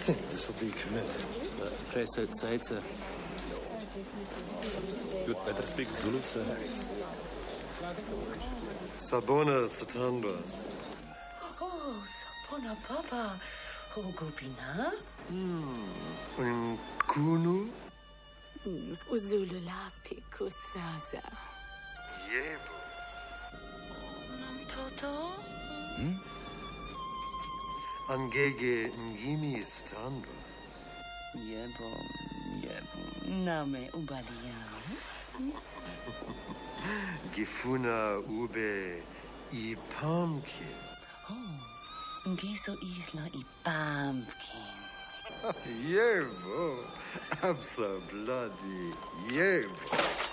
think this will be committed. Preso Tsaitsa. You'd better speak Zulu, sir. Sabona Satandra. Oh, Sabona Papa. Oh, Gopina. Ngifuna. Zulu laphi kusaza. Yebo. Namtoto. Angeke ngimi Satandra. Yebo. Name umbali yami. Ngifuna ube ipumpkin. Oh, ngiso isla ipumpkin. Yebo. Absa bloody. Yebo.